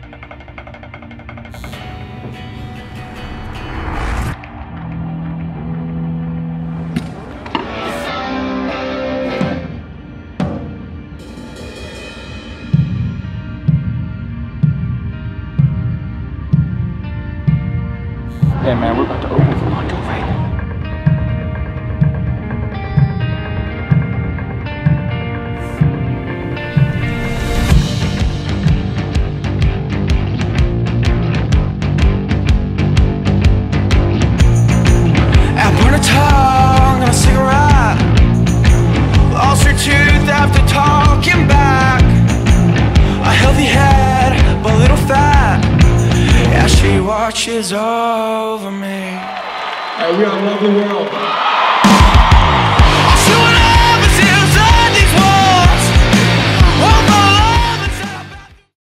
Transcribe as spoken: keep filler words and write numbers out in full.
Hey man, we're about to open for Bon Jovi. I burn a tongue on a cigarette, lost her tooth after talking back. A healthy head, but a little fat. Yeah, she watches over me. Hey, we all love the world.